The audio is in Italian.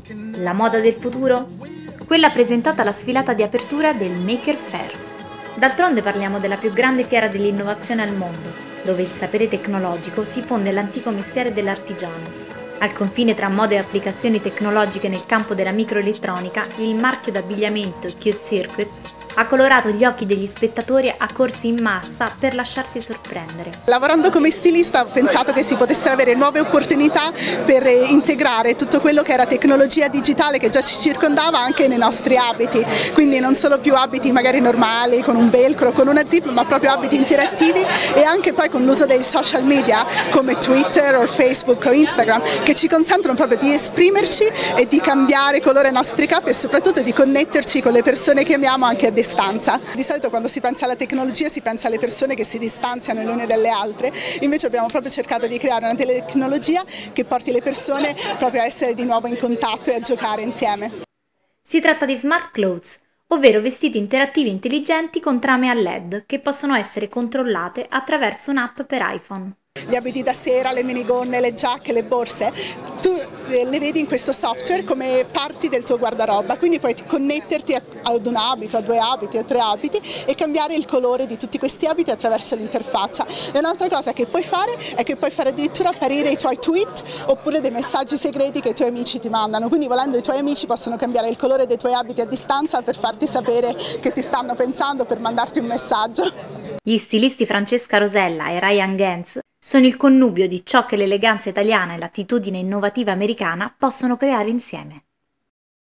La moda del futuro? Quella presentata alla sfilata di apertura del Maker Faire. D'altronde parliamo della più grande fiera dell'innovazione al mondo, dove il sapere tecnologico si fonde all'antico mestiere dell'artigiano. Al confine tra moda e applicazioni tecnologiche nel campo della microelettronica, il marchio d'abbigliamento Cute Circuit ha colorato gli occhi degli spettatori accorsi in massa per lasciarsi sorprendere. Lavorando come stilista ho pensato che si potessero avere nuove opportunità per integrare tutto quello che era tecnologia digitale che già ci circondava anche nei nostri abiti, quindi non solo più abiti magari normali con un velcro, con una zip, ma proprio abiti interattivi e anche poi con l'uso dei social media come Twitter o Facebook o Instagram che ci consentono proprio di esprimerci e di cambiare colore ai nostri capi e soprattutto di connetterci con le persone che amiamo anche a distanza. Di solito quando si pensa alla tecnologia si pensa alle persone che si distanziano le une dalle altre, invece abbiamo proprio cercato di creare una tecnologia che porti le persone proprio a essere di nuovo in contatto e a giocare insieme. Si tratta di Smart Clothes, ovvero vestiti interattivi intelligenti con trame a LED che possono essere controllate attraverso un'app per iPhone. Gli abiti da sera, le minigonne, le giacche, le borse, tu le vedi in questo software come parti del tuo guardaroba, quindi puoi connetterti ad un abito, a due abiti, a tre abiti e cambiare il colore di tutti questi abiti attraverso l'interfaccia. E un'altra cosa che puoi fare è che puoi fare addirittura apparire i tuoi tweet oppure dei messaggi segreti che i tuoi amici ti mandano, quindi volendo i tuoi amici possono cambiare il colore dei tuoi abiti a distanza per farti sapere che ti stanno pensando, per mandarti un messaggio. Gli stilisti Francesca Rosella e Ryan Gantz sono il connubio di ciò che l'eleganza italiana e l'attitudine innovativa americana possono creare insieme.